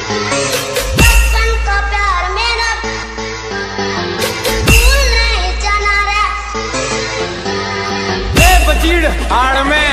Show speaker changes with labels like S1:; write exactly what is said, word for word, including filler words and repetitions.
S1: बचपन का प्यार मेरा भूल नहीं जाना रे।
S2: बचीड़ हाड़ में